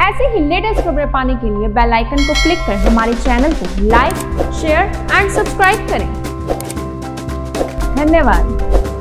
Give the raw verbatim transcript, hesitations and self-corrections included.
ऐसे ही लेटेस्ट खबरें पाने के लिए बेल आइकन को क्लिक कर हमारे चैनल को लाइक, शेयर एंड सब्सक्राइब करें। धन्यवाद।